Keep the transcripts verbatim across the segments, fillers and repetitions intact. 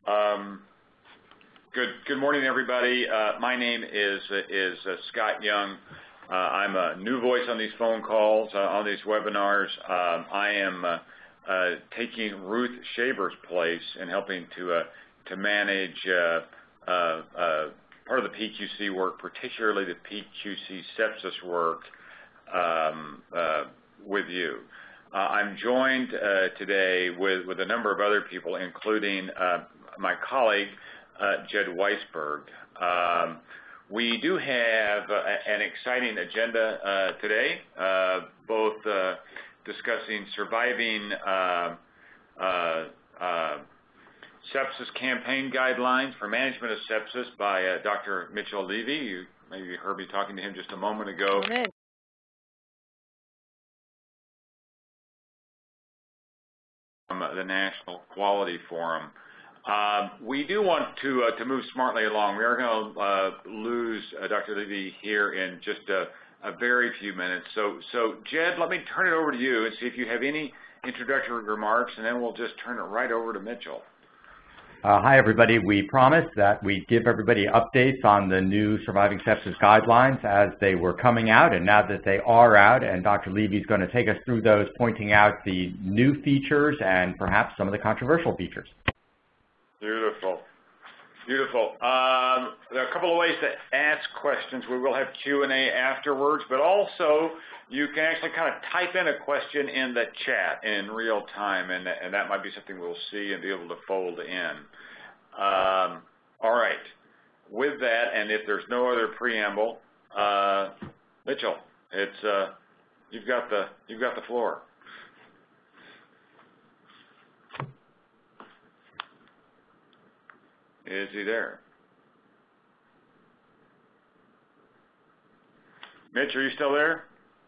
Um, good good morning, everybody. Uh, my name is is uh, Scott Young. Uh, I'm a new voice on these phone calls, uh, on these webinars. Um, I am uh, uh, taking Ruth Shaver's place and helping to uh, to manage uh, uh, uh, part of the P Q C work, particularly the P Q C sepsis work um, uh, with you. Uh, I'm joined uh, today with, with a number of other people, including uh, my colleague, uh, Jed Weisberg. Um, we do have uh, an exciting agenda uh, today, uh, both uh, discussing surviving uh, uh, uh, sepsis campaign guidelines for management of sepsis by uh, Doctor Mitchell Levy. You maybe heard me talking to him just a moment ago. From the National Quality Forum. Uh, we do want to uh, to move smartly along. We are going to uh, lose uh, Doctor Levy here in just a, a very few minutes. So, so Jed, let me turn it over to you and see if you have any introductory remarks, and then we'll just turn it right over to Mitchell. Uh, hi, everybody. We promised that we'd give everybody updates on the new Surviving Sepsis guidelines as they were coming out, and now that they are out, and Doctor Levy is going to take us through those, pointing out the new features and perhaps some of the controversial features. Beautiful. Beautiful. Um, there are a couple of ways to ask questions. We will have Q and A afterwards, but also you can actually kind of type in a question in the chat in real time, and, and that might be something we'll see and be able to fold in. Um, all right. With that, and if there's no other preamble, uh, Mitchell, it's uh, you've got the you've got the floor. Is he there? Mitch, are you still there?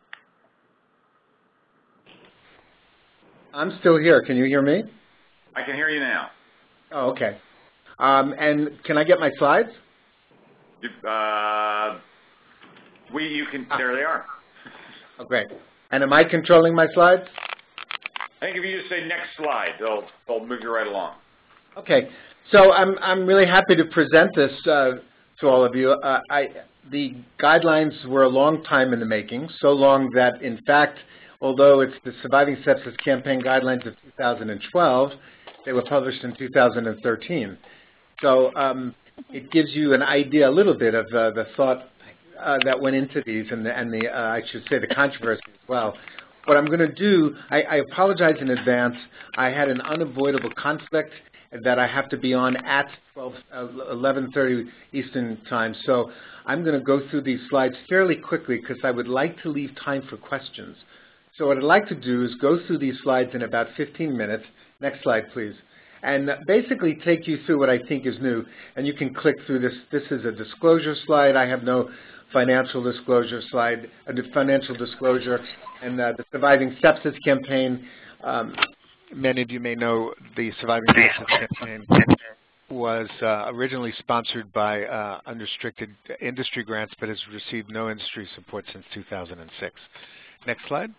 I'm still here. Can you hear me? I can hear you now. Oh, okay. Um, and can I get my slides? You, uh, we, you can, ah. There they are. Oh, great. And am I controlling my slides? I think if you just say next slide, they'll, they'll move you right along. Okay. So I'm, I'm really happy to present this uh, to all of you. Uh, I, the guidelines were a long time in the making, so long that, in fact, although it's the Surviving Sepsis Campaign Guidelines of two thousand twelve, they were published in two thousand thirteen. So um, it gives you an idea a little bit of uh, the thought uh, that went into these and the, and the uh, I should say, the controversy as well. What I'm going to do, I, I apologize in advance. I had an unavoidable conflict that I have to be on at eleven thirty Eastern Time. So I'm going to go through these slides fairly quickly because I would like to leave time for questions. So what I'd like to do is go through these slides in about fifteen minutes. Next slide, please. And basically take you through what I think is new. And you can click through this. This is a disclosure slide. I have no financial disclosure slide, a financial disclosure. And uh, the Surviving Sepsis Campaign, um, many of you may know the Surviving Sepsis Campaign was uh, originally sponsored by uh, unrestricted industry grants, but has received no industry support since two thousand six. Next slide.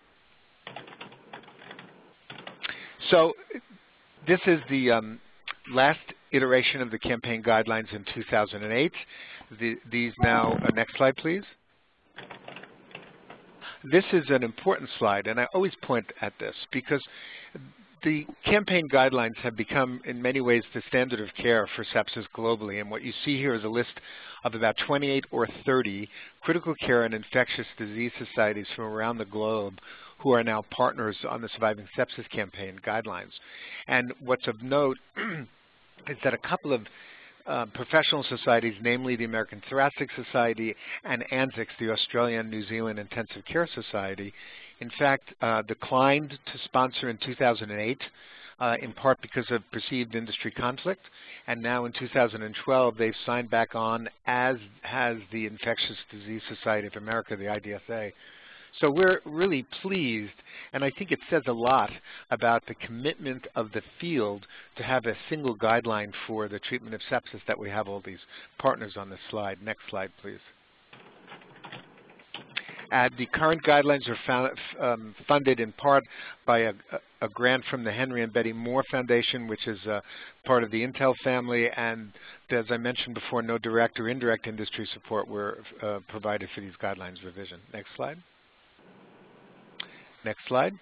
So this is the um, last iteration of the campaign guidelines in two thousand eight. The, these now, uh, next slide, please. This is an important slide, and I always point at this because the campaign guidelines have become, in many ways, the standard of care for sepsis globally. And what you see here is a list of about twenty-eight or thirty critical care and infectious disease societies from around the globe who are now partners on the Surviving Sepsis Campaign guidelines. And what's of note is that a couple of uh, professional societies, namely the American Thoracic Society and ANZICS, the Australian New Zealand Intensive Care Society, in fact, uh, declined to sponsor in two thousand eight, uh, in part because of perceived industry conflict. And now in two thousand twelve, they've signed back on, as has the Infectious Disease Society of America, the I D S A. So we're really pleased, and I think it says a lot about the commitment of the field to have a single guideline for the treatment of sepsis that we have all these partners on this slide. Next slide, please. Uh, the current guidelines are found, um, funded in part by a, a grant from the Henry and Betty Moore Foundation, which is uh, part of the Intel family, and as I mentioned before, no direct or indirect industry support were uh, provided for these guidelines revision. Next slide. Next slide.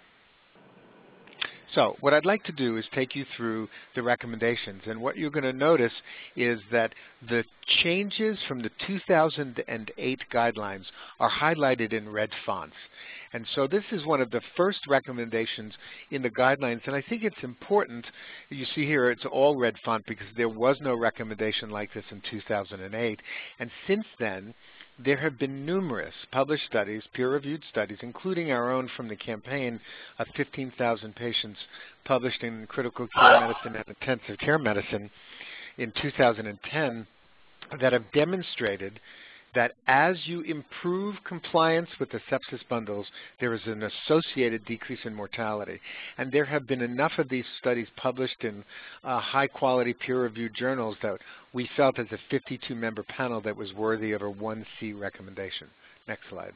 So what I'd like to do is take you through the recommendations, and what you're going to notice is that the changes from the two thousand eight guidelines are highlighted in red fonts. And so this is one of the first recommendations in the guidelines, and I think it's important. You see here it's all red font because there was no recommendation like this in two thousand eight, and since then there have been numerous published studies, peer-reviewed studies, including our own from the campaign of fifteen thousand patients published in Critical Care Medicine and Intensive Care Medicine in two thousand ten, that have demonstrated that as you improve compliance with the sepsis bundles, there is an associated decrease in mortality. And there have been enough of these studies published in uh, high-quality peer-reviewed journals that we felt as a fifty-two member panel that was worthy of a one C recommendation. Next slide.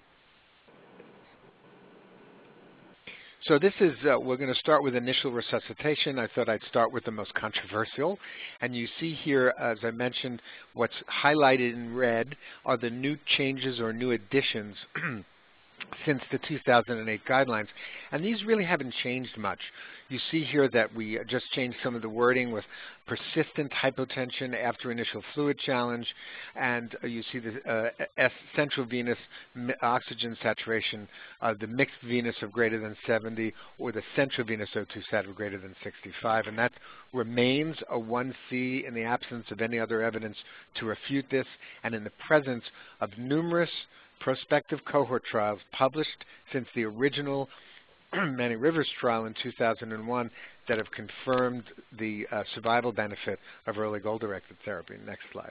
So this is, uh, we're going to start with initial resuscitation. I thought I'd start with the most controversial. And you see here, as I mentioned, what's highlighted in red are the new changes or new additions since the two thousand eight guidelines. And these really haven't changed much. You see here that we just changed some of the wording with persistent hypotension after initial fluid challenge, and uh, you see the uh, central venous oxygen saturation, uh, the mixed venous of greater than seventy, or the central venous O two sat of greater than sixty-five, and that remains a one C in the absence of any other evidence to refute this, and in the presence of numerous prospective cohort trials published since the original Many Rivers trial in two thousand one that have confirmed the uh, survival benefit of early goal-directed therapy. Next slide.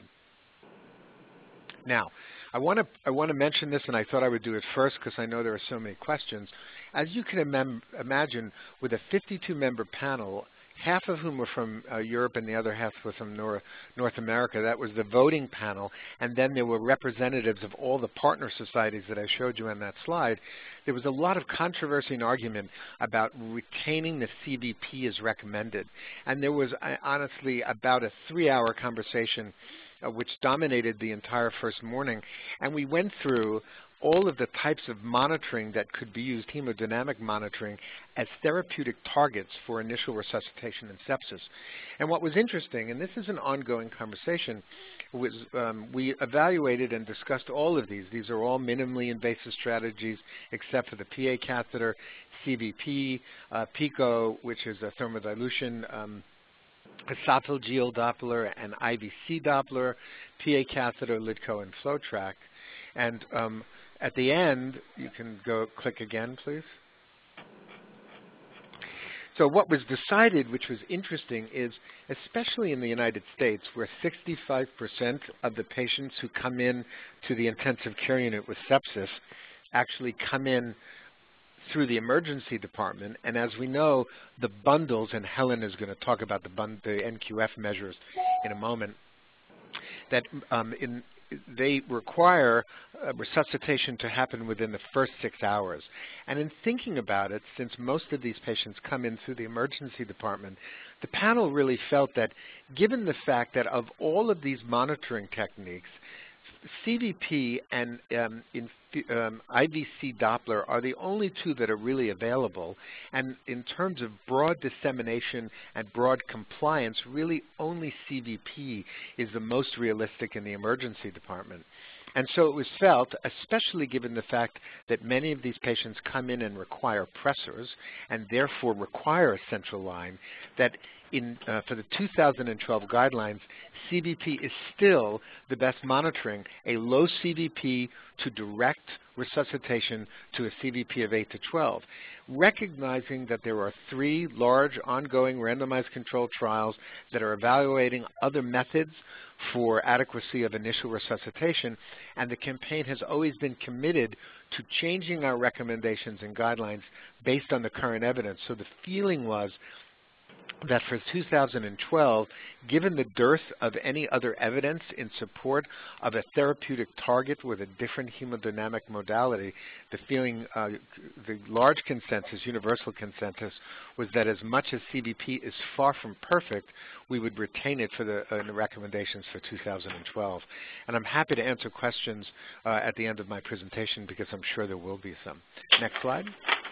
Now, I want to I want to mention this, and I thought I would do it first because I know there are so many questions. As you can im imagine, with a fifty-two member panel, half of whom were from uh, Europe and the other half were from North, North America. That was the voting panel, and then there were representatives of all the partner societies that I showed you on that slide. There was a lot of controversy and argument about retaining the C V P as recommended, and there was uh, honestly about a three-hour conversation uh, which dominated the entire first morning, and we went through all of the types of monitoring that could be used, hemodynamic monitoring, as therapeutic targets for initial resuscitation and sepsis. And what was interesting, and this is an ongoing conversation, was um, we evaluated and discussed all of these. These are all minimally invasive strategies except for the P A catheter, C V P, uh, PICO, which is a thermodilution, um, esophageal Doppler, and I V C Doppler, P A catheter, LiDCO, and FlowTrack. And um, at the end, you can go click again, please. So what was decided, which was interesting, is especially in the United States, where sixty-five percent of the patients who come in to the intensive care unit with sepsis actually come in through the emergency department. And as we know, the bundles, and Helen is going to talk about the, bund the N Q F measures in a moment, that um, in they require uh, resuscitation to happen within the first six hours. And in thinking about it, since most of these patients come in through the emergency department, the panel really felt that given the fact that of all of these monitoring techniques, C V P and um, in, um, I V C Doppler are the only two that are really available. And in terms of broad dissemination and broad compliance, really only C V P is the most realistic in the emergency department. And so it was felt, especially given the fact that many of these patients come in and require pressors and therefore require a central line, that in, uh, for the two thousand twelve guidelines, C V P is still the best monitoring, a low C V P to direct resuscitation to a C V P of eight to twelve. Recognizing that there are three large ongoing randomized controlled trials that are evaluating other methods for adequacy of initial resuscitation, and the campaign has always been committed to changing our recommendations and guidelines based on the current evidence. So the feeling was that for two thousand twelve, given the dearth of any other evidence in support of a therapeutic target with a different hemodynamic modality, the feeling, uh, the large consensus, universal consensus, was that as much as C B P is far from perfect, we would retain it for the, uh, the recommendations for two thousand twelve. And I'm happy to answer questions uh, at the end of my presentation because I'm sure there will be some. Next slide.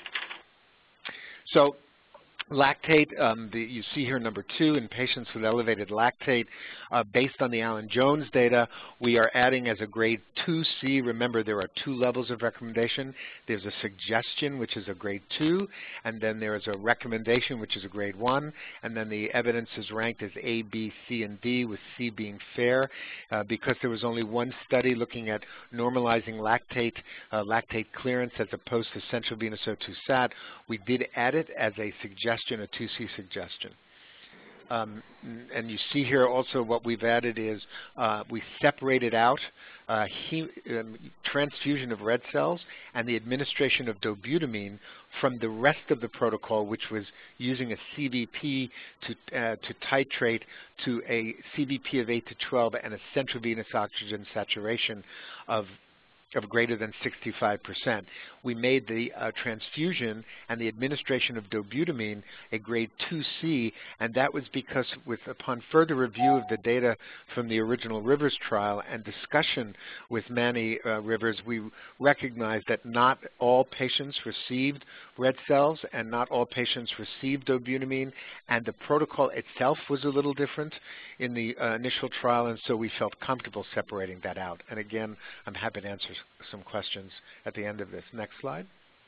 So, lactate, um, the, you see here number two, in patients with elevated lactate, uh, based on the Allen-Jones data, we are adding as a grade two C. Remember, there are two levels of recommendation. There's a suggestion, which is a grade two, and then there is a recommendation, which is a grade one, and then the evidence is ranked as A, B, C, and D, with C being fair. Uh, because there was only one study looking at normalizing lactate, uh, lactate clearance as opposed to central venous O two sat, we did add it as a suggestion, a two C suggestion. Um, and you see here also what we've added is uh, we separated out uh, he, um, transfusion of red cells and the administration of dobutamine from the rest of the protocol, which was using a C B P to, uh, to titrate to a C B P of eight to twelve and a central venous oxygen saturation of of greater than sixty-five percent. We made the uh, transfusion and the administration of dobutamine a grade two C, and that was because with, upon further review of the data from the original Rivers trial and discussion with Manny uh, Rivers, we recognized that not all patients received red cells and not all patients received dobutamine, and the protocol itself was a little different in the uh, initial trial, and so we felt comfortable separating that out. And again, I'm happy to answer some questions at the end of this. Next slide.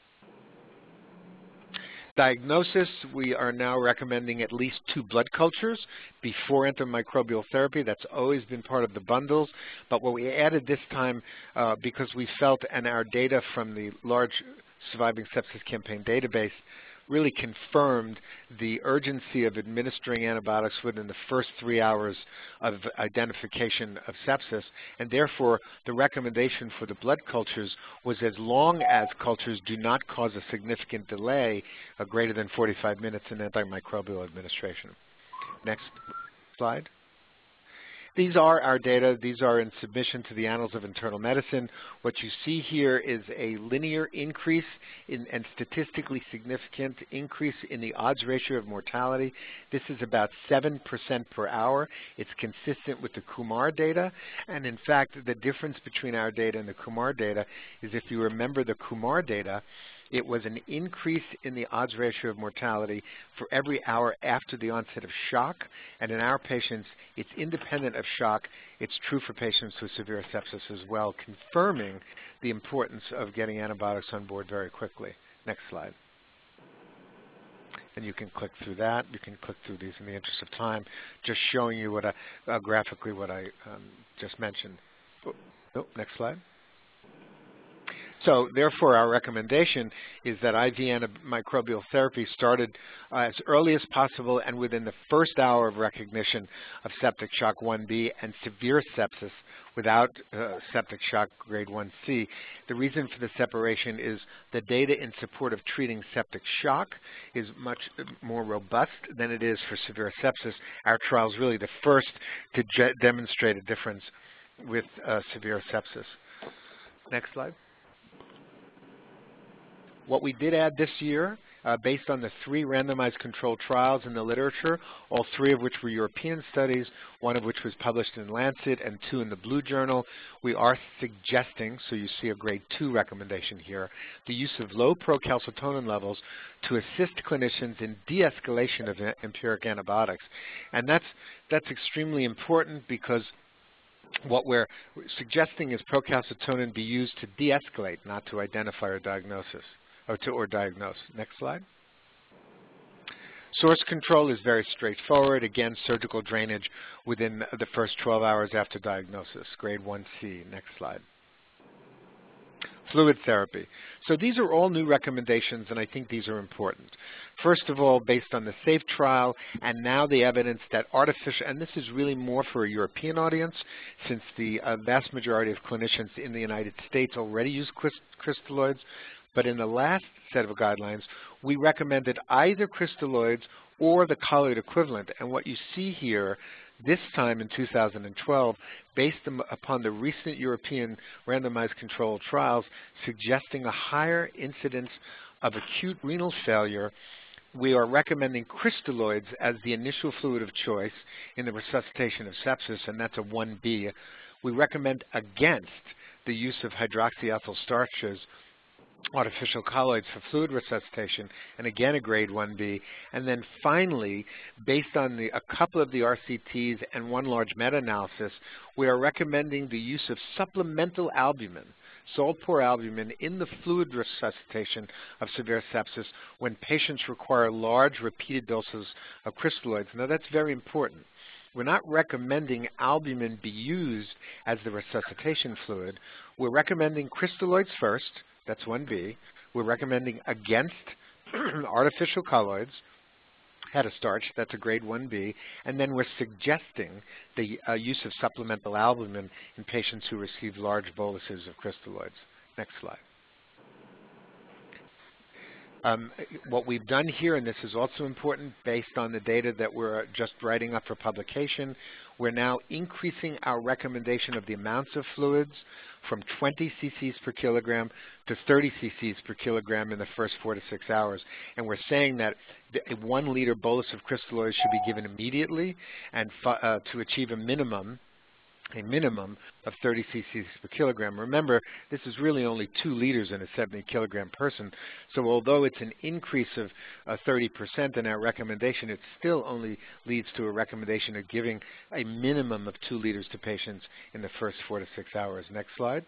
Diagnosis, we are now recommending at least two blood cultures before antimicrobial therapy. That's always been part of the bundles. But what we added this time, uh, because we felt, and our data from the large Surviving Sepsis Campaign database really confirmed the urgency of administering antibiotics within the first three hours of identification of sepsis, and therefore the recommendation for the blood cultures was as long as cultures do not cause a significant delay of greater than forty-five minutes in antimicrobial administration. Next slide. These are our data. These are in submission to the Annals of Internal Medicine. What you see here is a linear increase in, and statistically significant increase in the odds ratio of mortality. This is about seven percent per hour. It's consistent with the Kumar data. And in fact, the difference between our data and the Kumar data is, if you remember the Kumar data, it was an increase in the odds ratio of mortality for every hour after the onset of shock. And in our patients, it's independent of shock. It's true for patients with severe sepsis as well, confirming the importance of getting antibiotics on board very quickly. Next slide. And you can click through that. You can click through these in the interest of time, just showing you what I, uh, graphically what I um, just mentioned. Oh, oh, next slide. So therefore, our recommendation is that I V antimicrobial therapy started uh, as early as possible and within the first hour of recognition of septic shock one B and severe sepsis without uh, septic shock grade one C. The reason for the separation is the data in support of treating septic shock is much more robust than it is for severe sepsis. Our trial is really the first to demonstrate a difference with uh, severe sepsis. Next slide. What we did add this year, uh, based on the three randomized controlled trials in the literature, all three of which were European studies, one of which was published in Lancet and two in the Blue Journal, we are suggesting, so you see a grade two recommendation here, the use of low procalcitonin levels to assist clinicians in de-escalation of empiric antibiotics. And that's, that's extremely important because what we're suggesting is procalcitonin be used to de-escalate, not to identify or diagnosis. Or, to, or diagnose. Next slide. Source control is very straightforward. Again, surgical drainage within the first twelve hours after diagnosis, grade one C. Next slide. Fluid therapy. So these are all new recommendations, and I think these are important. First of all, based on the SAFE trial, and now the evidence that artificial, and this is really more for a European audience, since the uh, vast majority of clinicians in the United States already use crystalloids, But in the last set of guidelines, we recommended either crystalloids or the colloid equivalent. And what you see here this time in two thousand twelve, based upon the recent European randomized controlled trials suggesting a higher incidence of acute renal failure, we are recommending crystalloids as the initial fluid of choice in the resuscitation of sepsis, and that's a one B. We recommend against the use of hydroxyethyl starches, artificial colloids for fluid resuscitation, and again a grade one B. And then finally, based on the, a couple of the R C Ts and one large meta-analysis, we are recommending the use of supplemental albumin, salt-poor albumin, in the fluid resuscitation of severe sepsis when patients require large repeated doses of crystalloids. Now that's very important. We're not recommending albumin be used as the resuscitation fluid. We're recommending crystalloids first. That's one B. We're recommending against artificial colloids, hetastarch, that's a grade one B, and then we're suggesting the uh, use of supplemental albumin in patients who receive large boluses of crystalloids. Next slide. Um, what we've done here, and this is also important based on the data that we're just writing up for publication, we're now increasing our recommendation of the amounts of fluids from twenty c c's per kilogram to thirty c c's per kilogram in the first four to six hours. And we're saying that a one liter bolus of crystalloids should be given immediately and uh, to achieve a minimum a minimum of thirty c c's per kilogram. Remember, this is really only two liters in a seventy kilogram person, so although it's an increase of uh, thirty percent in our recommendation, it still only leads to a recommendation of giving a minimum of two liters to patients in the first four to six hours. Next slide.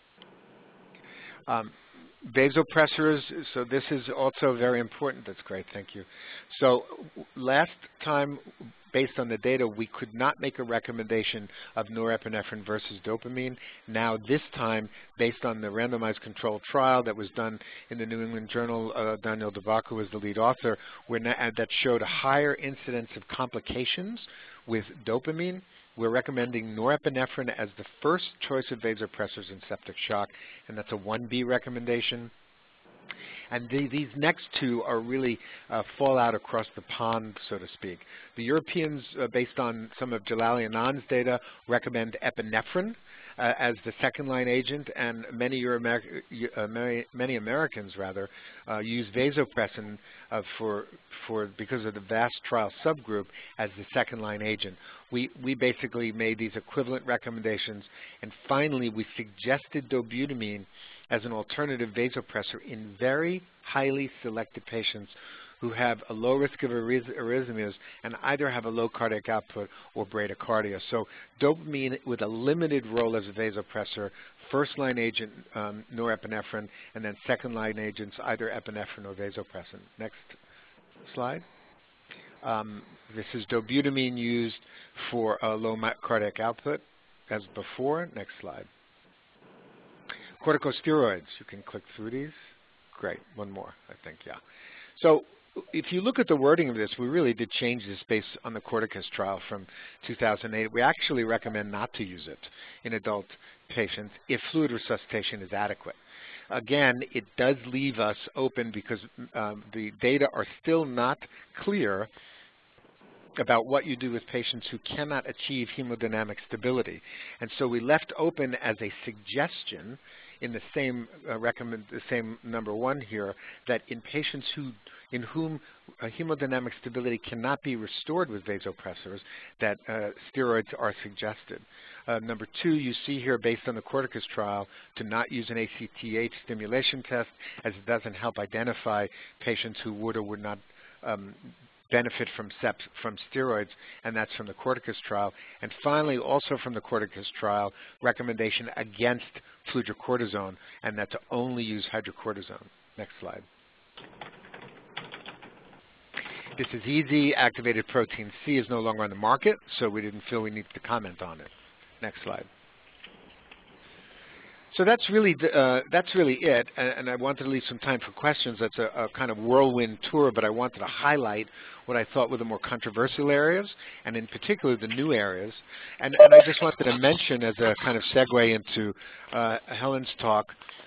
Um, Vasopressors, so this is also very important. That's great, thank you. So last time, based on the data, we could not make a recommendation of norepinephrine versus dopamine. Now this time, based on the randomized controlled trial that was done in the New England Journal, uh, Daniel Devaku was the lead author, we're not, uh, that showed a higher incidence of complications with dopamine. We're recommending norepinephrine as the first choice of vasopressors in septic shock, and that's a one B recommendation. And the, these next two are really uh, fall out across the pond, so to speak. The Europeans, uh, based on some of Jalali Anand's data, recommend epinephrine uh, as the second-line agent, and many, Euro uh, many, many Americans rather uh, use vasopressin uh, for, for because of the vast trial subgroup as the second-line agent. We, we basically made these equivalent recommendations, and finally we suggested dobutamine as an alternative vasopressor in very highly selected patients who have a low risk of arrhythmias and either have a low cardiac output or bradycardia. So dopamine with a limited role as a vasopressor, first-line agent um, norepinephrine, and then second-line agents either epinephrine or vasopressin. Next slide. Um, this is dobutamine used for a low cardiac output as before. Next slide. Corticosteroids, you can click through these. Great, one more, I think, yeah. So if you look at the wording of this, we really did change this based on the Corticus trial from two thousand eight. We actually recommend not to use it in adult patients if fluid resuscitation is adequate. Again, it does leave us open because um, the data are still not clear about what you do with patients who cannot achieve hemodynamic stability. And so we left open as a suggestion in the same uh, recommend the same number one here, that in patients who in whom uh, hemodynamic stability cannot be restored with vasopressors, that uh, steroids are suggested. Uh, number two, you see here based on the Corticus trial to not use an A C T H stimulation test, as it doesn't help identify patients who would or would not um, benefit from seps, from steroids, and that's from the Corticus trial. And finally, also from the Corticus trial, recommendation against fludrocortisone, and that to only use hydrocortisone. Next slide. This is easy. Activated protein C is no longer on the market, so we didn't feel we needed to comment on it. Next slide. So that's really the, uh, that's really it, and, and I wanted to leave some time for questions. That's a, a kind of whirlwind tour, but I wanted to highlight what I thought were the more controversial areas, and in particular the new areas. And, and I just wanted to mention, as a kind of segue into uh, Helen's talk,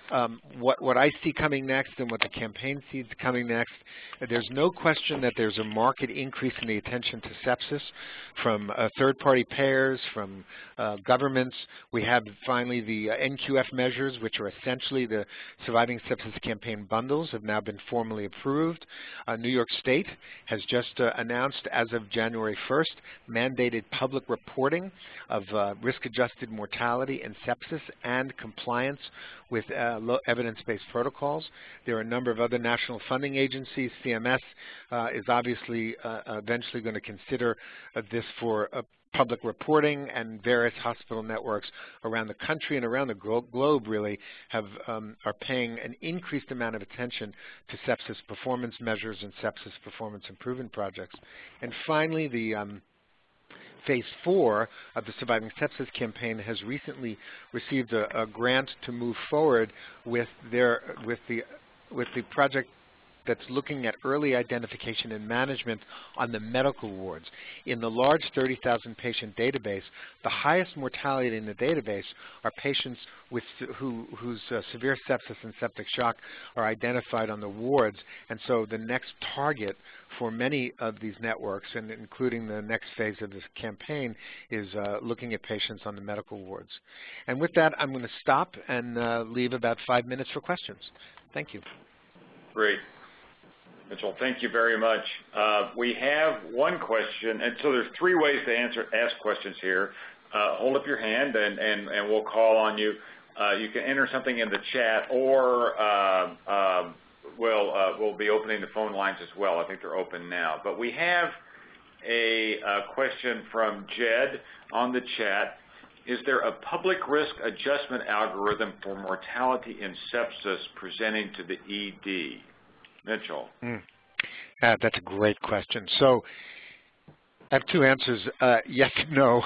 um, what, what I see coming next and what the campaign sees coming next, there's no question that there's a marked increase in the attention to sepsis from uh, third-party payers, from uh, governments. We have finally the uh, N Q F measures, which are essentially the Surviving Sepsis Campaign bundles, have now been formally approved. Uh, New York State has just uh, announced as of January first mandated public reporting of uh, risk-adjusted mortality and sepsis and compliance with uh, evidence-based protocols. There are a number of other national funding agencies. C M S uh, is obviously uh, eventually going to consider uh, this for uh, public reporting, and various hospital networks around the country and around the glo globe really have um, are paying an increased amount of attention to sepsis performance measures and sepsis performance improvement projects. And finally, the um, Phase four of the Surviving Sepsis Campaign has recently received a, a grant to move forward with their with the with the project that's looking at early identification and management on the medical wards. In the large thirty thousand patient database, the highest mortality in the database are patients with who, whose uh, severe sepsis and septic shock are identified on the wards. And so the next target for many of these networks, and including the next phase of this campaign, is uh, looking at patients on the medical wards. And with that, I'm going to stop and uh, leave about five minutes for questions. Thank you. Great. Mitchell, thank you very much. Uh, we have one question, and so there's three ways to answer ask questions here. Uh, hold up your hand, and, and, and we'll call on you. Uh, you can enter something in the chat, or uh, uh, we'll, uh, we'll be opening the phone lines as well. I think they're open now. But we have a, a question from Jed on the chat. Is there a public risk adjustment algorithm for mortality in sepsis presenting to the E D? Mitchell. Mm. Uh, that's a great question. So I have two answers, uh, yes and no.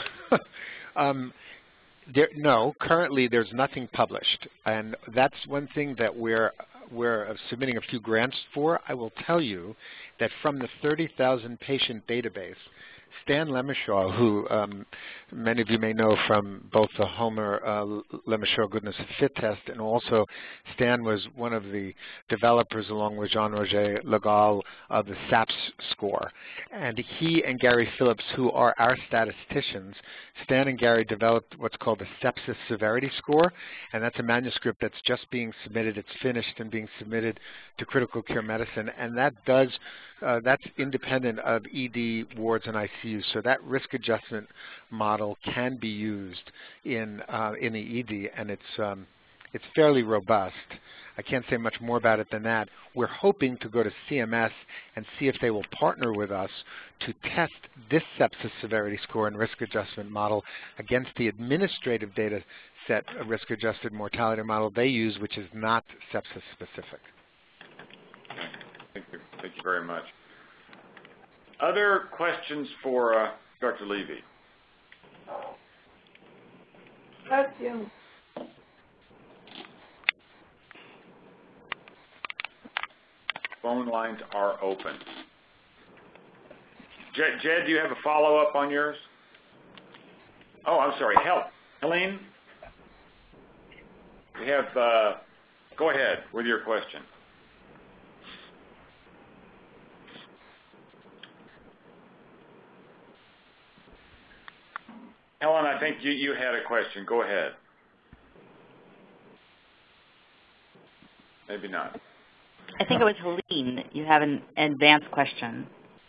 um, there, no, currently there's nothing published, and that's one thing that we're, we're submitting a few grants for. I will tell you that from the thirty thousand patient database, Stan Lemershaw, who um, many of you may know from both the Homer uh, Lemershaw Goodness of Fit test, and also Stan was one of the developers, along with Jean-Roger Legal, of the SAPS score. And he and Gary Phillips, who are our statisticians, Stan and Gary developed what's called the Sepsis Severity Score, and that's a manuscript that's just being submitted. It's finished and being submitted to Critical Care Medicine, and that does Uh, that's independent of E D wards and I C U, so that risk adjustment model can be used in uh, in the E D, and it's um, it's fairly robust. I can't say much more about it than that. We're hoping to go to C M S and see if they will partner with us to test this sepsis severity score and risk adjustment model against the administrative data set risk adjusted mortality model they use, which is not sepsis specific. Thank you. Thank you very much. Other questions for uh, Doctor Levy? Question. Phone lines are open. Jed, Jed, do you have a follow-up on yours? Oh, I'm sorry. Hel Helene? We have, uh, go ahead with your question. Helen, I think you, you had a question. Go ahead. Maybe not. I think it was Helene. You have an advanced question.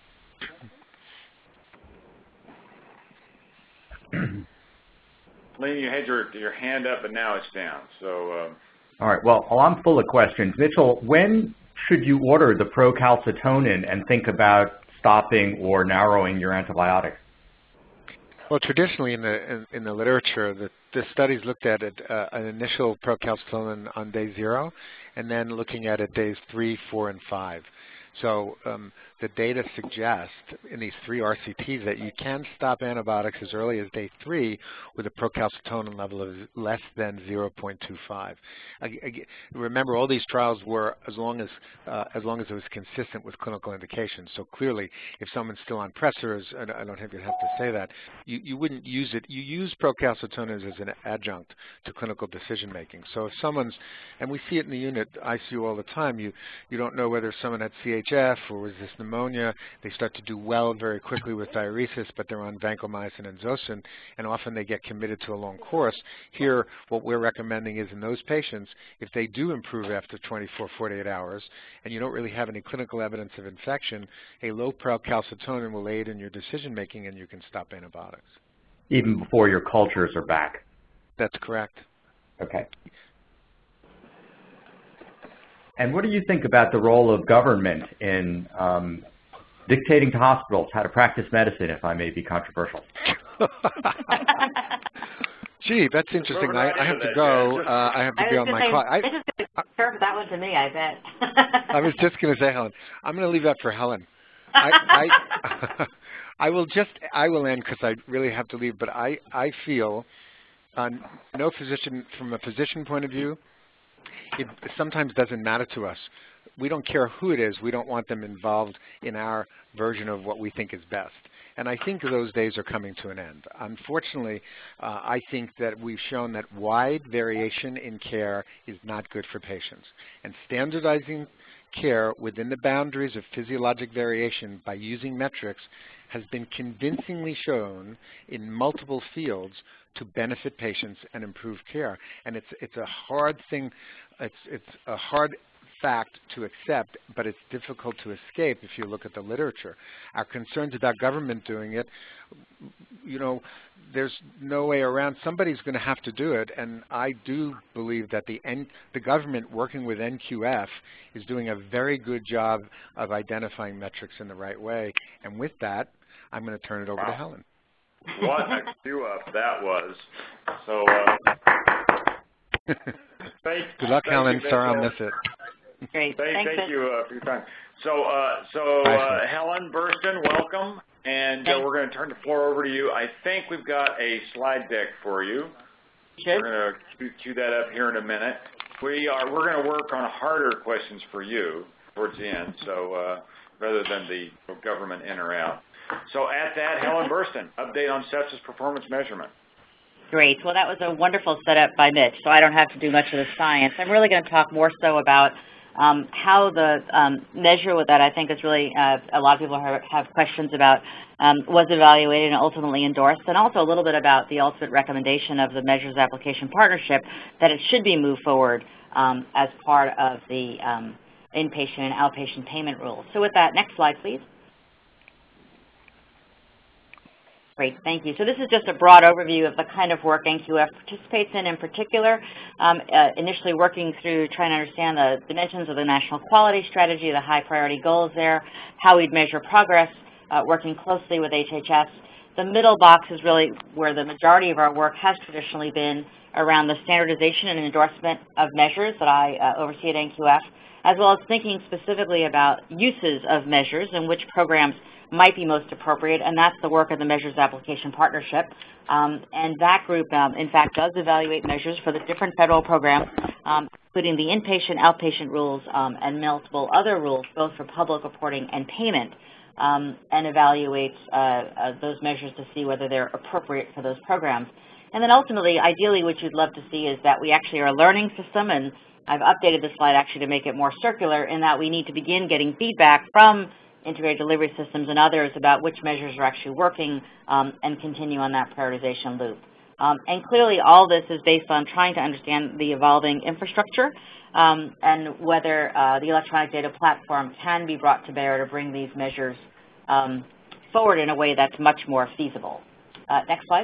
Helene, you had your, your hand up, but now it's down. So. Uh, All right. Well, I'm full of questions. Mitchell, when should you order the procalcitonin and think about stopping or narrowing your antibiotics? Well, traditionally in the in, in the literature, the, the studies looked at it, uh, an initial procalcitonin on day zero, and then looking at it days three, four, and five. So um, the data suggest in these three R C Ts that you can stop antibiotics as early as day three with a procalcitonin level of less than zero point two five. Remember, all these trials were as long as uh, as long as it was consistent with clinical indications. So clearly, if someone's still on pressors, and I don't even have to say that, you, you wouldn't use it. You use procalcitonin as an adjunct to clinical decision making. So if someone's, and we see it in the unit I C U all the time, you you don't know whether someone had C H F or was this pneumonia. They start to do well very quickly with diuresis, but they're on vancomycin and Zosyn, and often they get committed to a long course. Here, what we're recommending is in those patients, if they do improve after twenty-four, forty-eight hours, and you don't really have any clinical evidence of infection, a low procalcitonin will aid in your decision making, and you can stop antibiotics. Even before your cultures are back? That's correct. Okay. And what do you think about the role of government in um, dictating to hospitals how to practice medicine, if I may be controversial? Gee, that's interesting. I, I have to go. Uh, I have to I be on my clock. I just serve that one to me, I bet. I was just going to say, Helen. I'm going to leave that for Helen. I, I, I will just, I will end because I really have to leave, but I, I feel, uh, no physician, from a physician point of view, it sometimes doesn't matter to us. We don't care who it is. We don't want them involved in our version of what we think is best. And I think those days are coming to an end. Unfortunately, uh, I think that we've shown that wide variation in care is not good for patients. And standardizing care within the boundaries of physiologic variation by using metrics has been convincingly shown in multiple fields to benefit patients and improve care. And it's, it's a hard thing, it's, it's a hard fact to accept, but it's difficult to escape if you look at the literature. Our concerns about government doing it, you know, there's no way around. Somebody's going to have to do it, and I do believe that the, N the government working with N Q F is doing a very good job of identifying metrics in the right way. And with that, I'm going to turn it over wow. to Helen. What a cue up that was. So, uh, thank, good luck, thank Helen. You, Sorry I'll miss it. Great. Thank, Thanks, thank you uh, for your time. So, uh, so uh, Helen Burston, welcome, and uh, we're going to turn the floor over to you. I think we've got a slide deck for you. Sure. We're going to cue that up here in a minute. We are we're going to work on harder questions for you towards the end, so uh, rather than the government in or out. So, at that, Helen Burston, update on sepsis performance measurement. Great. Well, that was a wonderful setup by Mitch, so I don't have to do much of the science. I'm really going to talk more so about Um, how the um, measure with that, I think, is really, uh, a lot of people have, have questions about, um, was evaluated and ultimately endorsed, and also a little bit about the ultimate recommendation of the Measures Application Partnership that it should be moved forward um, as part of the um, inpatient and outpatient payment rules. So with that, next slide, please. Great, thank you. So this is just a broad overview of the kind of work N Q F participates in in particular, um, uh, initially working through trying to understand the dimensions of the national quality strategy, the high priority goals there, how we'd measure progress, uh, working closely with H H S. The middle box is really where the majority of our work has traditionally been around the standardization and endorsement of measures that I uh, oversee at N Q F, as well as thinking specifically about uses of measures and which programs might be most appropriate, and that's the work of the Measures Application Partnership. Um, and that group, um, in fact, does evaluate measures for the different federal programs, um, including the inpatient, outpatient rules, um, and multiple other rules, both for public reporting and payment, um, and evaluates uh, uh, those measures to see whether they're appropriate for those programs. And then ultimately, ideally, what you'd love to see is that we actually are a learning system, and I've updated this slide actually to make it more circular, in that we need to begin getting feedback from integrated delivery systems and others about which measures are actually working, um, and continue on that prioritization loop. Um, and clearly all this is based on trying to understand the evolving infrastructure um, and whether uh, the electronic data platform can be brought to bear to bring these measures um, forward in a way that's much more feasible. Uh, next slide.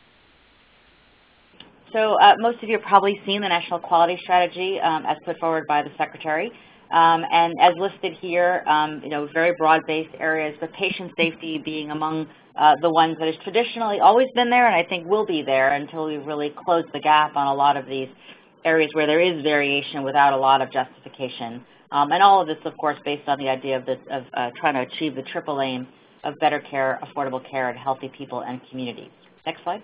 So uh, most of you have probably seen the National Quality Strategy um, as put forward by the Secretary. Um, and as listed here, um, you know, very broad-based areas, but patient safety being among uh, the ones that has traditionally always been there, and I think will be there until we really close the gap on a lot of these areas where there is variation without a lot of justification. Um, and all of this, of course, based on the idea of, this, of uh, trying to achieve the triple aim of better care, affordable care, and healthy people and communities. Next slide.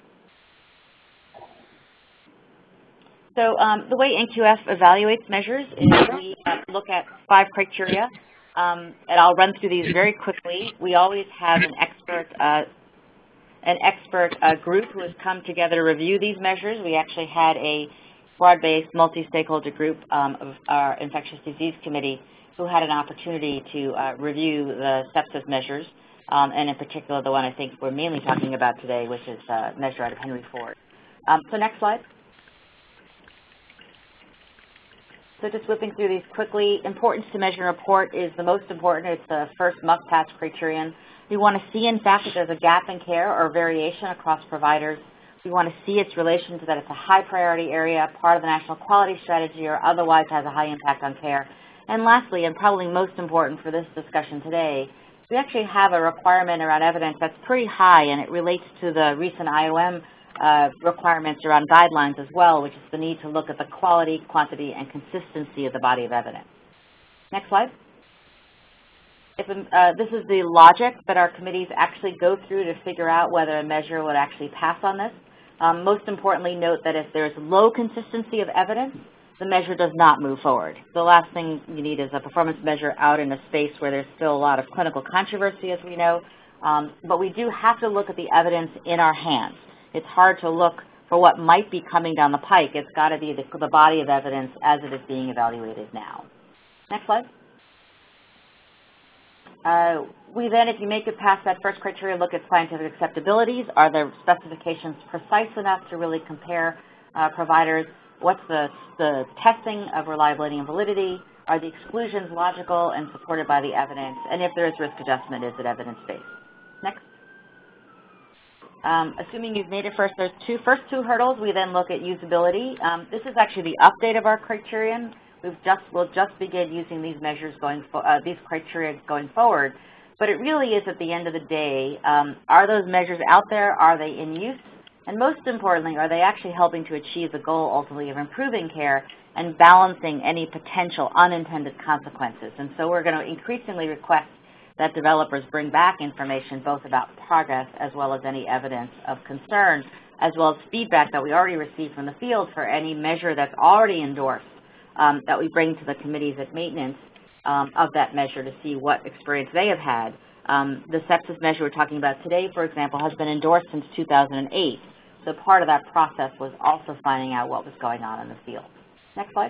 So um, the way N Q F evaluates measures is we uh, look at five criteria, um, and I'll run through these very quickly. We always have an expert, uh, an expert uh, group who has come together to review these measures. We actually had a broad-based multi-stakeholder group um, of our infectious disease committee who had an opportunity to uh, review the sepsis measures, um, and in particular the one I think we're mainly talking about today, which is uh, measure out of Henry Ford. Um, so next slide. So just whipping through these quickly, importance to measure and report is the most important. It's the first must-pass criterion. We want to see, in fact, that there's a gap in care or variation across providers. We want to see its relation to that it's a high-priority area, part of the national quality strategy, or otherwise has a high impact on care. And lastly, and probably most important for this discussion today, we actually have a requirement around evidence that's pretty high, and it relates to the recent I O M Uh, requirements around guidelines as well, which is the need to look at the quality, quantity, and consistency of the body of evidence. Next slide. If, uh, this is the logic that our committees actually go through to figure out whether a measure would actually pass on this. Um, most importantly, note that if there's low consistency of evidence, the measure does not move forward. The last thing you need is a performance measure out in a space where there's still a lot of clinical controversy, as we know, um, but we do have to look at the evidence in our hands. It's hard to look for what might be coming down the pike. It's got to be the, the body of evidence as it is being evaluated now. Next slide. Uh, we then, if you make it past that first criteria, look at scientific acceptabilities. Are the specifications precise enough to really compare uh, providers? What's the, the testing of reliability and validity? Are the exclusions logical and supported by the evidence? And if there is risk adjustment, is it evidence-based? Next. Um, assuming you've made it first, there's two first two hurdles. We then look at usability. Um, this is actually the update of our criterion. We've just we'll just begin using these measures going fo uh, these criteria going forward. But it really is at the end of the day, um, are those measures out there? Are they in use? And most importantly, are they actually helping to achieve the goal ultimately of improving care and balancing any potential unintended consequences? And so we're going to increasingly request that developers bring back information both about progress as well as any evidence of concern, as well as feedback that we already received from the field for any measure that's already endorsed um, that we bring to the committees at maintenance um, of that measure to see what experience they have had. Um, the sepsis measure we're talking about today, for example, has been endorsed since two thousand eight. So part of that process was also finding out what was going on in the field. Next slide.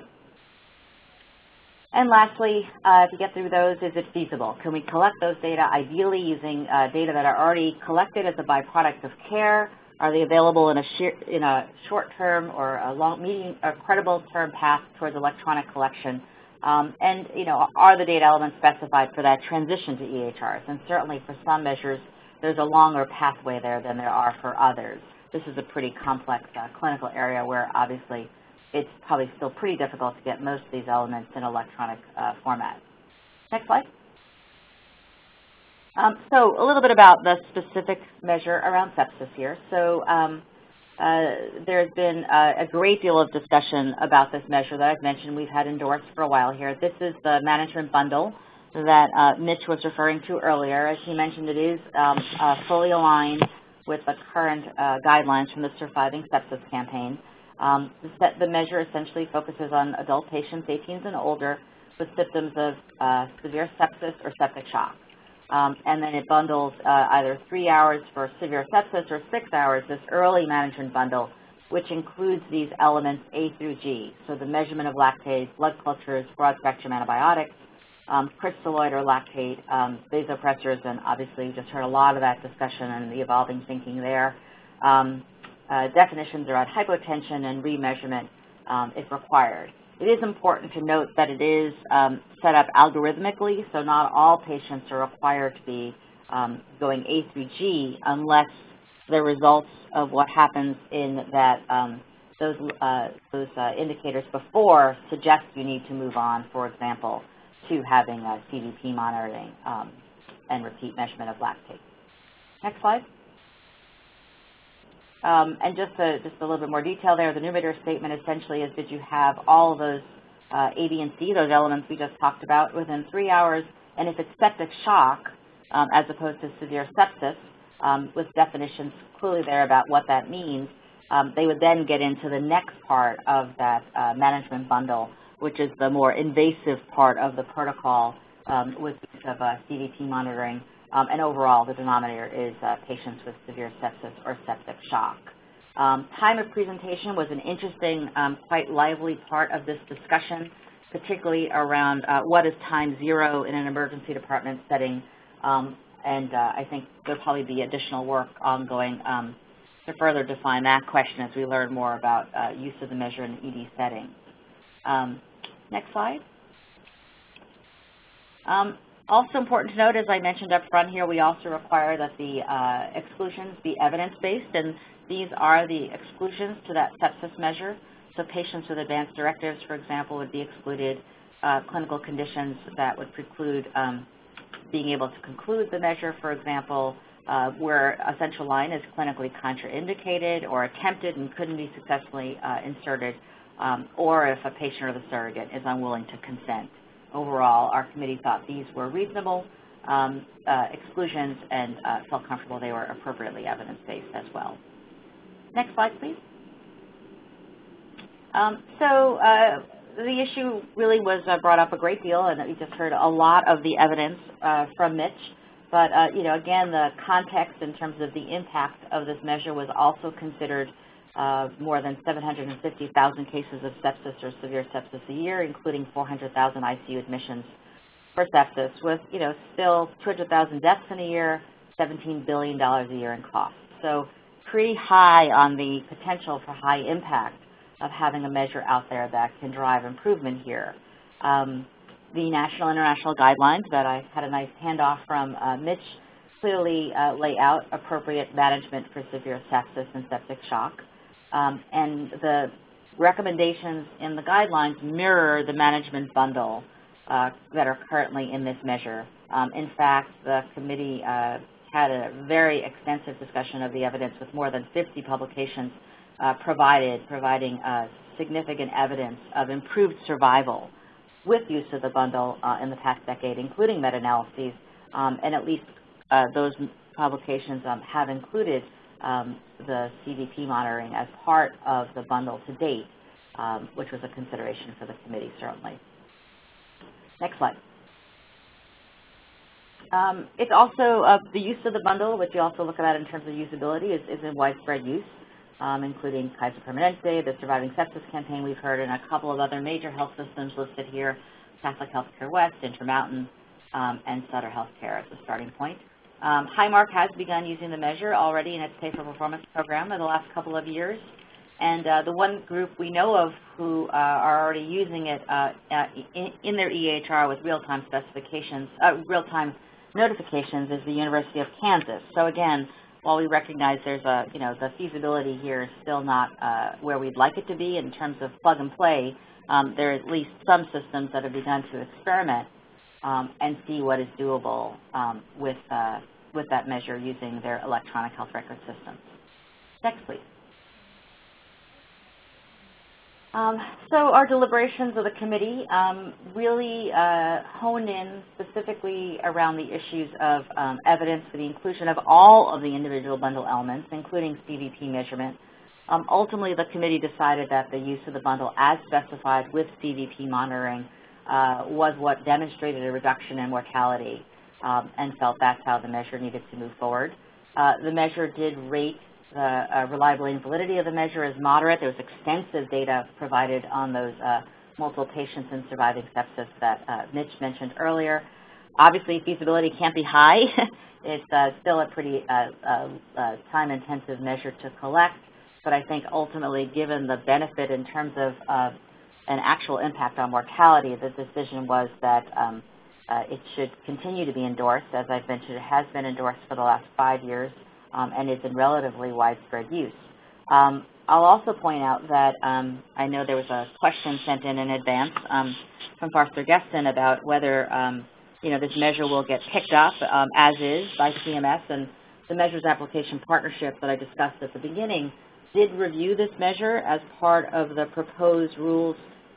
And lastly, uh, to get through those, is it feasible? Can we collect those data, ideally using uh, data that are already collected as a byproduct of care? Are they available in a, in a short-term or a long, medium, or credible-term path towards electronic collection? Um, and, you know, are the data elements specified for that transition to E H Rs? And certainly for some measures, there's a longer pathway there than there are for others. This is a pretty complex uh, clinical area where obviously it's probably still pretty difficult to get most of these elements in electronic uh, format. Next slide. Um, so a little bit about the specific measure around sepsis here. So um, uh, there's been uh, a great deal of discussion about this measure that I've mentioned we've had endorsed for a while here. This is the management bundle that uh, Mitch was referring to earlier. As he mentioned, it is um, uh, fully aligned with the current uh, guidelines from the Surviving Sepsis campaign. Um, the, the measure essentially focuses on adult patients eighteen and older with symptoms of uh, severe sepsis or septic shock. Um, and then it bundles uh, either three hours for severe sepsis or six hours, this early management bundle, which includes these elements A through G. So the measurement of lactate, blood cultures, broad-spectrum antibiotics, um, crystalloid or lactate, um, vasopressors, and obviously you just heard a lot of that discussion and the evolving thinking there. Um, Uh, definitions around hypotension and remeasurement um, if required. It is important to note that it is um, set up algorithmically, so not all patients are required to be um, going A through G unless the results of what happens in that um, those, uh, those uh, indicators before suggest you need to move on, for example, to having a C D P monitoring um, and repeat measurement of lactate. Next slide. Um, and just a, just a little bit more detail there, the numerator statement essentially is did you have all of those uh, A, B, and C, those elements we just talked about, within three hours. And if it's septic shock, um, as opposed to severe sepsis, um, with definitions clearly there about what that means, um, they would then get into the next part of that uh, management bundle, which is the more invasive part of the protocol um, with use of uh, C V P monitoring. Um, and overall, the denominator is uh, patients with severe sepsis or septic shock. Um, time of presentation was an interesting, um, quite lively part of this discussion, particularly around uh, what is time zero in an emergency department setting. Um, and uh, I think there'll probably be additional work ongoing um, to further define that question as we learn more about uh, use of the measure in an E D setting. Um, next slide. Um, also important to note, as I mentioned up front here, we also require that the uh, exclusions be evidence-based, and these are the exclusions to that sepsis measure. So patients with advanced directives, for example, would be excluded. Uh, clinical conditions that would preclude um, being able to conclude the measure, for example, uh, where a central line is clinically contraindicated or attempted and couldn't be successfully uh, inserted, um, or if a patient or the surrogate is unwilling to consent. Overall, our committee thought these were reasonable um, uh, exclusions and uh, felt comfortable they were appropriately evidence-based as well. Next slide, please. Um, so uh, the issue really was uh, brought up a great deal, and we just heard a lot of the evidence uh, from Mitch. But, uh, you know, again, the context in terms of the impact of this measure was also considered. Uh, more than seven hundred fifty thousand cases of sepsis or severe sepsis a year, including four hundred thousand I C U admissions for sepsis, with, you know, still two hundred thousand deaths in a year, seventeen billion dollars a year in costs. So pretty high on the potential for high impact of having a measure out there that can drive improvement here. Um, the national and international guidelines that I had a nice handoff from uh, Mitch clearly uh, lay out appropriate management for severe sepsis and septic shock. Um, and the recommendations in the guidelines mirror the management bundle uh, that are currently in this measure. Um, in fact, the committee uh, had a very extensive discussion of the evidence with more than fifty publications uh, provided, providing uh, significant evidence of improved survival with use of the bundle uh, in the past decade, including meta-analyses, um, and at least uh, those publications um, have included Um, the C V P monitoring as part of the bundle to date, um, which was a consideration for the committee, certainly. Next slide. Um, it's also uh, the use of the bundle, which we also look at in terms of usability, is, is in widespread use, um, including Kaiser Permanente, the Surviving Sepsis campaign we've heard, and a couple of other major health systems listed here, Catholic Healthcare West, Intermountain, um, and Sutter Healthcare as a starting point. Um, Highmark has begun using the measure already in its Pay for Performance program in the last couple of years. And uh, the one group we know of who uh, are already using it uh, uh, in, in their E H R with real-time specifications, uh, real-time notifications is the University of Kansas. So again, while we recognize there's a, you know, the feasibility here is still not uh, where we'd like it to be in terms of plug and play, um, there are at least some systems that have begun to experiment Um, and see what is doable um, with, uh, with that measure using their electronic health record systems. Next, please. Um, so our deliberations of the committee um, really uh, honed in specifically around the issues of um, evidence for the inclusion of all of the individual bundle elements, including C V P measurement. Um, ultimately, the committee decided that the use of the bundle as specified with C V P monitoring Uh, was what demonstrated a reduction in mortality um, and felt that's how the measure needed to move forward. Uh, the measure did rate the uh, reliability and validity of the measure as moderate. There was extensive data provided on those uh, multiple patients in surviving sepsis that uh, Mitch mentioned earlier. Obviously, feasibility can't be high. It's uh, still a pretty uh, uh, uh, time-intensive measure to collect, but I think ultimately, given the benefit in terms of uh, an actual impact on mortality, the decision was that um, uh, it should continue to be endorsed. As I've mentioned, it has been endorsed for the last five years um, and is in relatively widespread use. Um, I'll also point out that um, I know there was a question sent in in advance um, from Foster Geston about whether um, you know, this measure will get picked up um, as is by C M S, and the Measures Application Partnership that I discussed at the beginning did review this measure as part of the proposed rules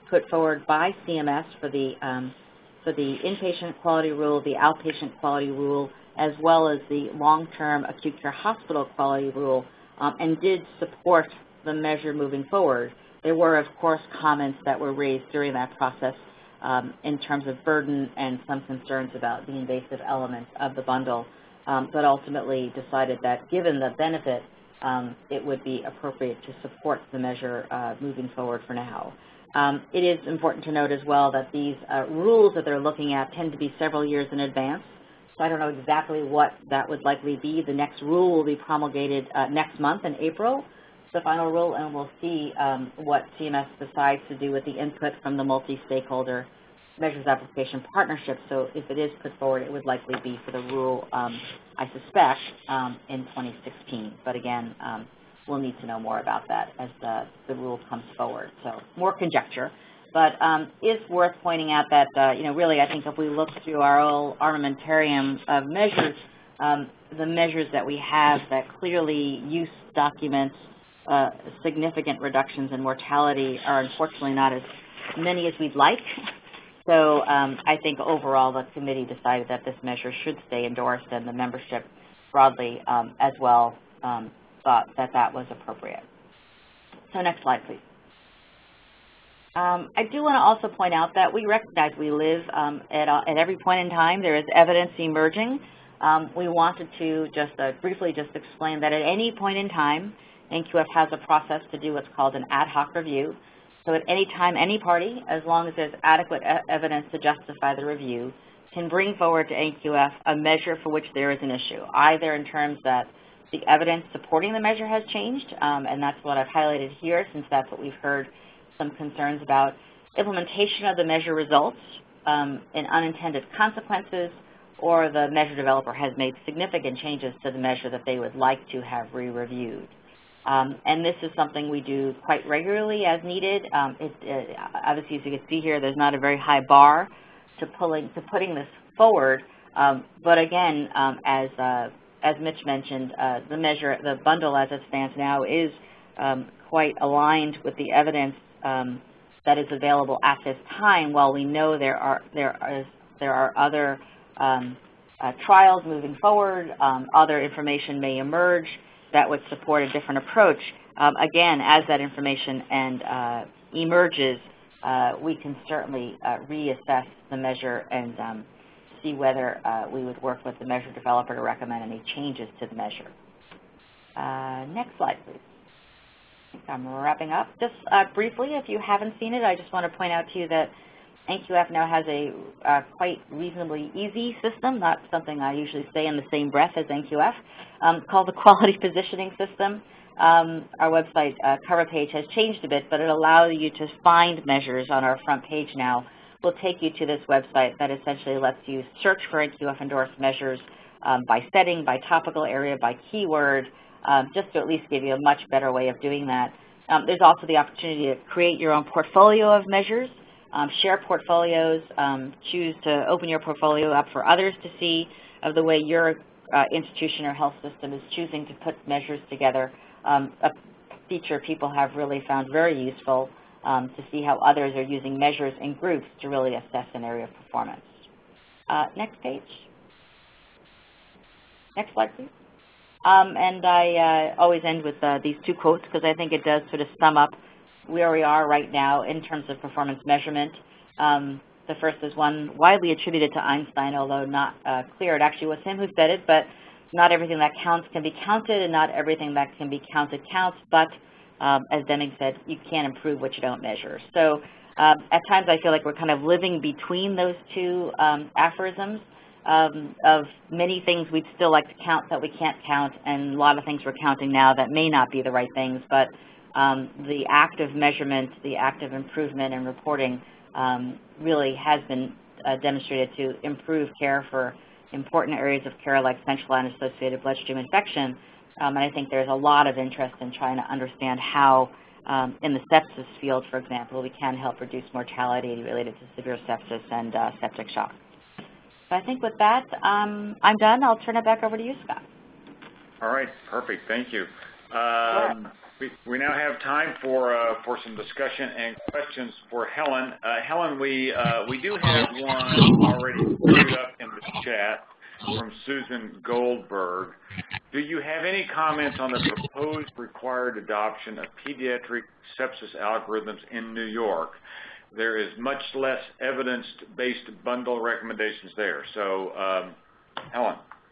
put forward by C M S for the um, for the inpatient quality rule, the outpatient quality rule, as well as the long-term acute care hospital quality rule, um, and did support the measure moving forward. There were, of course, comments that were raised during that process um, in terms of burden and some concerns about the invasive elements of the bundle, um, but ultimately decided that given the benefit, um, it would be appropriate to support the measure uh, moving forward for now. Um, it is important to note as well that these uh, rules that they're looking at tend to be several years in advance. So I don't know exactly what that would likely be. The next rule will be promulgated uh, next month in April, the final rule, and we'll see um, what C M S decides to do with the input from the multi-stakeholder measures application partnership. So if it is put forward, it would likely be for the rule, um, I suspect, um, in twenty sixteen. But again, um, we'll need to know more about that as the, the rule comes forward. So more conjecture. But um, it's worth pointing out that, uh, you know, really I think if we look through our whole armamentarium of measures, um, the measures that we have that clearly use documents uh, significant reductions in mortality are unfortunately not as many as we'd like. So um, I think overall the committee decided that this measure should stay endorsed, and the membership broadly um, as well um, thought that that was appropriate. So next slide, please. Um, I do want to also point out that we recognize we live um, at, uh, at every point in time there is evidence emerging. Um, we wanted to just uh, briefly just explain that at any point in time, N Q F has a process to do what's called an ad hoc review. So at any time, any party, as long as there's adequate e evidence to justify the review, can bring forward to N Q F a measure for which there is an issue, either in terms that the evidence supporting the measure has changed, um, and that's what I've highlighted here since that's what we've heard some concerns about, implementation of the measure results um, and unintended consequences, or the measure developer has made significant changes to the measure that they would like to have re-reviewed. Um, and this is something we do quite regularly as needed. Um, it, it, obviously, as you can see here, there's not a very high bar to, pulling, to putting this forward. Um, but again, um, as, uh, as Mitch mentioned, uh, the measure, the bundle as it stands now is um, quite aligned with the evidence um, that is available at this time. While we know there are, there are, there are other um, uh, trials moving forward, um, other information may emerge that would support a different approach. Um, again, as that information and uh, emerges, uh, we can certainly uh, reassess the measure and um, see whether uh, we would work with the measure developer to recommend any changes to the measure. Uh, next slide, please. I think I'm wrapping up. Just uh, briefly, if you haven't seen it, I just want to point out to you that N Q F now has a uh, quite reasonably easy system, not something I usually say in the same breath as N Q F, um, called the Quality Positioning System. Um, our website uh, cover page has changed a bit, but it allows you to find measures on our front page now. We'll take you to this website that essentially lets you search for N Q F endorsed measures um, by setting, by topical area, by keyword, um, just to at least give you a much better way of doing that. Um, there's also the opportunity to create your own portfolio of measures. Um, share portfolios, um, choose to open your portfolio up for others to see of the way your uh, institution or health system is choosing to put measures together, um, a feature people have really found very useful um, to see how others are using measures in groups to really assess an area of performance. Uh, next page. Next slide, please. Um, and I uh, always end with uh, these two quotes because I think it does sort of sum up where we are right now in terms of performance measurement. Um, the first is one widely attributed to Einstein, although not uh, clear. It actually was him who said it, but not everything that counts can be counted, and not everything that can be counted counts, but um, as Deming said, you can't improve what you don't measure. So um, at times I feel like we're kind of living between those two um, aphorisms um, of many things we'd still like to count that we can't count, and a lot of things we're counting now that may not be the right things, but Um, the act of measurement, the act of improvement and reporting um, really has been uh, demonstrated to improve care for important areas of care like central and associated bloodstream infection. Um, and I think there's a lot of interest in trying to understand how, um, in the sepsis field, for example, we can help reduce mortality related to severe sepsis and uh, septic shock. So I think with that, um, I'm done. I'll turn it back over to you, Scott. All right, perfect. Thank you. Um, Sure. We, we now have time for uh, for some discussion and questions for Helen. Uh, Helen, we uh, we do have one already queued up in the chat from Susan Goldberg. Do you have any comments on the proposed required adoption of pediatric sepsis algorithms in New York? There is much less evidence-based bundle recommendations there. So, um, Helen.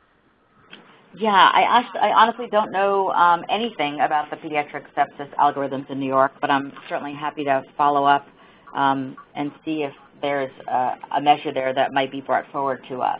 Yeah, I, actually, I honestly don't know um, anything about the pediatric sepsis algorithms in New York, but I'm certainly happy to follow up um, and see if there's a, a measure there that might be brought forward to us.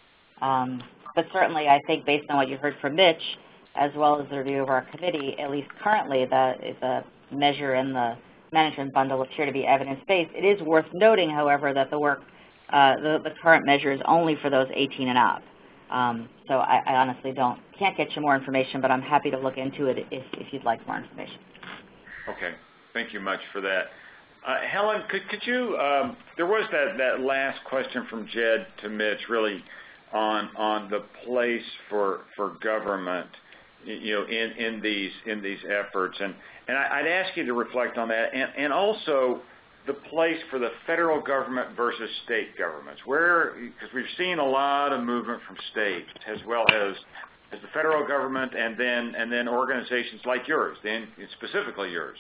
Um, but certainly, I think based on what you heard from Mitch, as well as the review of our committee, at least currently, the, the measure in the management bundle appear to be evidence-based. It is worth noting, however, that the work, uh, the, the current measure is only for those eighteen and up. Um, so I, I honestly don't, can't get you more information, but I'm happy to look into it if, if you'd like more information. Okay, thank you much for that. Uh, Helen, could, could you, um, there was that, that last question from Jed to Mitch really on, on the place for, for government, you know, in, in these, in these efforts. And, and I, I'd ask you to reflect on that, and, and also the place for the federal government versus state governments, where, because we've seen a lot of movement from states as well as, as the federal government, and then and then organizations like yours, then specifically yours.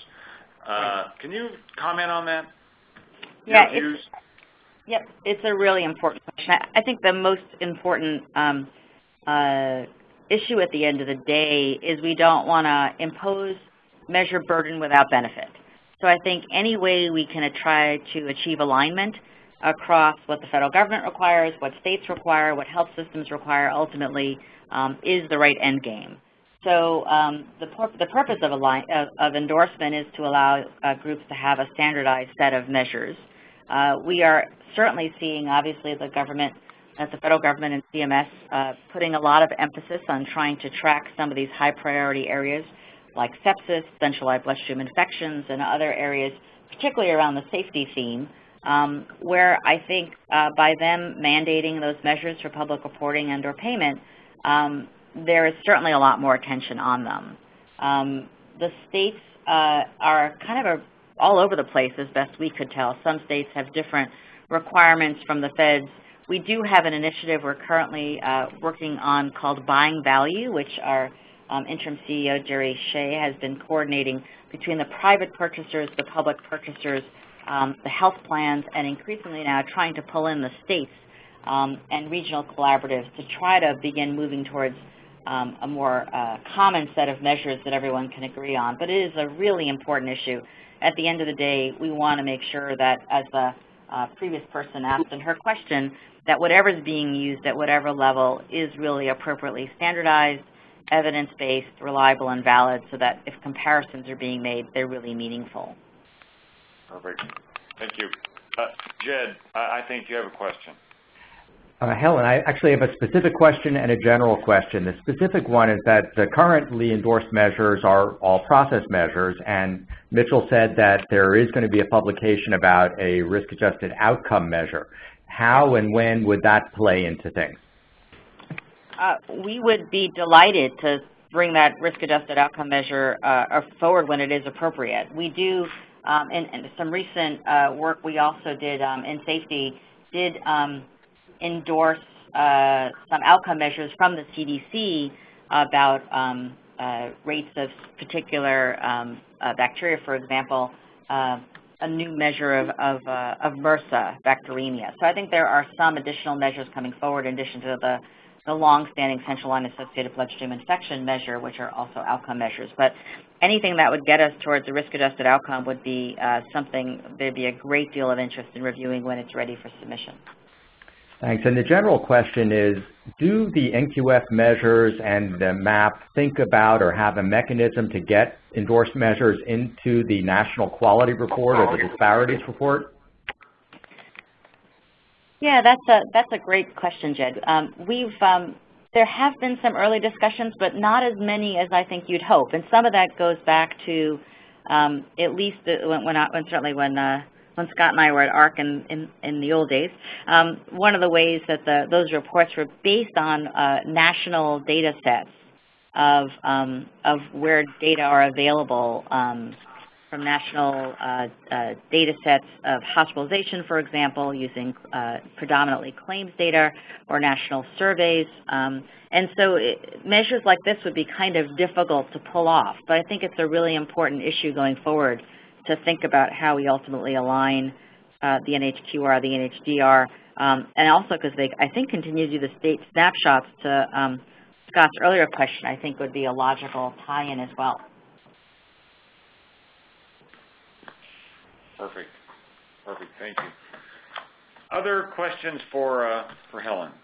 Uh, can you comment on that? Yeah, it's, yep, it's a really important question. I, I think the most important um, uh, issue at the end of the day is we don't want to impose measure burden without benefit. So I think any way we can try to achieve alignment across what the federal government requires, what states require, what health systems require ultimately um, is the right end game. So um, the, pur the purpose of, align of, of endorsement is to allow uh, groups to have a standardized set of measures. Uh, we are certainly seeing, obviously, the government, at the federal government and C M S, uh, putting a lot of emphasis on trying to track some of these high priority areas like sepsis, centralized bloodstream infections, and other areas, particularly around the safety theme, um, where I think uh, by them mandating those measures for public reporting and or payment, um, there is certainly a lot more attention on them. Um, the states uh, are kind of a, all over the place as best we could tell. Some states have different requirements from the feds. We do have an initiative we're currently uh, working on called Buying Value, which are Um, interim C E O Jerry Shea has been coordinating between the private purchasers, the public purchasers, um, the health plans, and increasingly now trying to pull in the states um, and regional collaboratives to try to begin moving towards um, a more uh, common set of measures that everyone can agree on. But it is a really important issue. At the end of the day, we want to make sure that, as the uh, previous person asked in her question, that whatever is being used at whatever level is really appropriately standardized, evidence-based, reliable, and valid, so that if comparisons are being made, they're really meaningful. Perfect. Thank you. Uh, Jed, I, I think you have a question. Uh, Helen, I actually have a specific question and a general question. The specific one is that the currently endorsed measures are all process measures, and Mitchell said that there is going to be a publication about a risk-adjusted outcome measure. How and when would that play into things? Uh, we would be delighted to bring that risk-adjusted outcome measure uh, forward when it is appropriate. We do, um, in, in some recent uh, work we also did um, in safety, did um, endorse uh, some outcome measures from the C D C about um, uh, rates of particular um, uh, bacteria, for example, uh, a new measure of, of, uh, of MRSA, bacteremia. So I think there are some additional measures coming forward in addition to the the long-standing central line-associated bloodstream infection measure, which are also outcome measures. But anything that would get us towards a risk-adjusted outcome would be uh, something there'd be a great deal of interest in reviewing when it's ready for submission. Thanks. And the general question is, do the N Q F measures and the MAP think about or have a mechanism to get endorsed measures into the National Quality Report or the Disparities Report? Yeah, that's a that's a great question, Jed. Um, we've um, there have been some early discussions, but not as many as I think you'd hope. And some of that goes back to um, at least the, when, when, I, when certainly when uh, when Scott and I were at A R C in in, in the old days. Um, one of the ways that the, those reports were based on uh, national data sets of, um, of where data are available um, from national uh, uh, data sets of hospitalization, for example, using uh, predominantly claims data or national surveys. Um, and so it, measures like this would be kind of difficult to pull off. But I think it's a really important issue going forward to think about how we ultimately align uh, the N H Q R, the N H D R, um, and also because they, I think, continue to do the state snapshots to um, Scott's earlier question, I think would be a logical tie-in as well. Perfect. Perfect. Thank you. Other questions for uh, for Helen?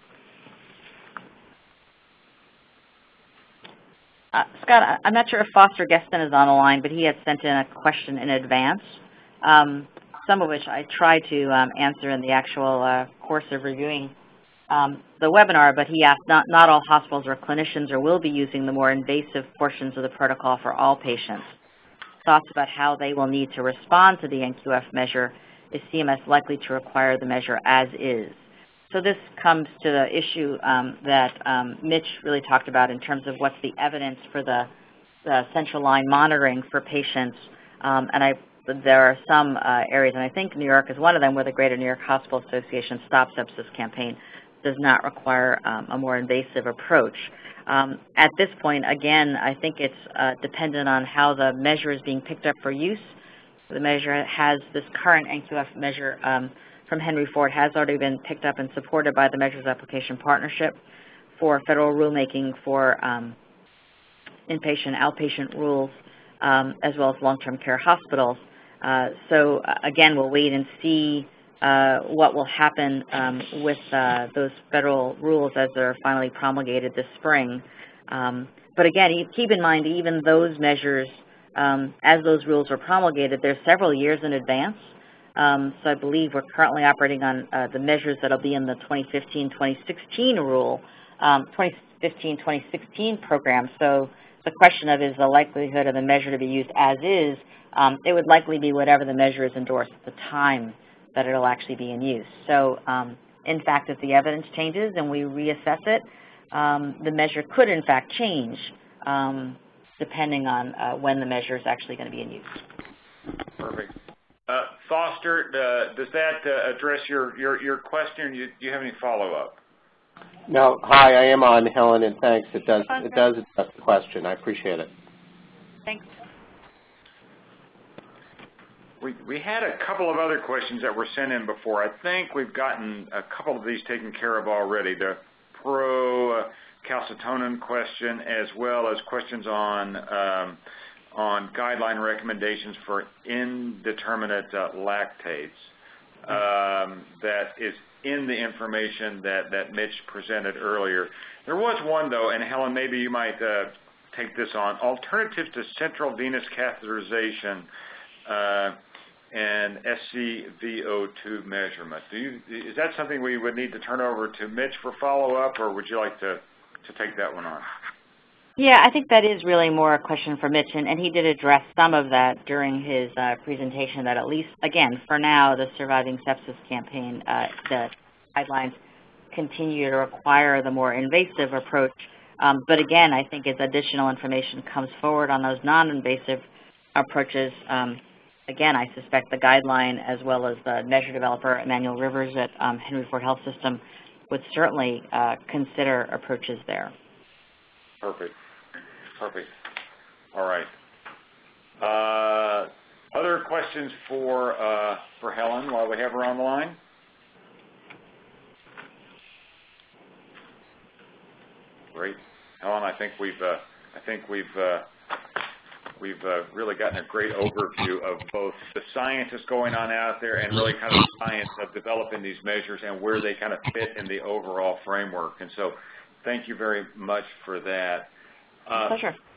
Uh, Scott, I'm not sure if Foster Geston is on the line, but he had sent in a question in advance, um, some of which I tried to um, answer in the actual uh, course of reviewing um, the webinar, but he asked not, not all hospitals or clinicians or will be using the more invasive portions of the protocol for all patients. Thoughts about how they will need to respond to the N Q F measure. Is C M S likely to require the measure as is? So this comes to the issue um, that um, Mitch really talked about in terms of what's the evidence for the, the central line monitoring for patients. Um, and I, there are some uh, areas, and I think New York is one of them, where the Greater New York Hospital Association Stop Sepsis campaign does not require um, a more invasive approach. Um, at this point, again, I think it's uh, dependent on how the measure is being picked up for use. The measure has this current N Q F measure um, from Henry Ford has already been picked up and supported by the Measures Application Partnership for federal rulemaking for um, inpatient, outpatient rules, um, as well as long-term care hospitals. Uh, so uh, again, we'll wait and see uh, what will happen um, with uh, those federal rules as they're finally promulgated this spring. Um, but again, keep in mind, even those measures, um, as those rules are promulgated, they're several years in advance. Um, so I believe we're currently operating on uh, the measures that will be in the twenty fifteen twenty sixteen rule, um, twenty fifteen twenty sixteen program. So the question of is the likelihood of the measure to be used as is, um, it would likely be whatever the measure is endorsed at the time that it will actually be in use. So um, in fact, if the evidence changes and we reassess it, um, the measure could in fact change um, depending on uh, when the measure is actually going to be in use. Perfect. Uh, Foster, uh, does that uh, address your, your, your question? Do you, do you have any follow-up? No. Hi, I am on, Helen, and thanks. It does, it does address the question. I appreciate it. Thanks. We, we had a couple of other questions that were sent in before. I think we've gotten a couple of these taken care of already. The pro-calcitonin question, as well as questions on um, on guideline recommendations for indeterminate uh, lactates. Um, that is in the information that, that Mitch presented earlier. There was one, though, and Helen, maybe you might uh, take this on. Alternatives to central venous catheterization uh, and S C V O two measurement. Do you, is that something we would need to turn over to Mitch for follow-up, or would you like to, to take that one on? Yeah, I think that is really more a question for Mitch, and, and he did address some of that during his uh, presentation, that at least, again, for now, the Surviving Sepsis campaign, uh, the guidelines continue to require the more invasive approach. Um, but again, I think as additional information comes forward on those non-invasive approaches, um, again, I suspect the guideline as well as the measure developer, Emmanuel Rivers at um, Henry Ford Health System, would certainly uh, consider approaches there. Perfect. Perfect. All right. Uh, other questions for uh, for Helen while we have her on the line? Great, Helen. I think we've uh, I think we've uh, we've uh, really gotten a great overview of both the science that's going on out there and really kind of the science of developing these measures and where they kind of fit in the overall framework. And so, thank you very much for that. Uh, Pleasure.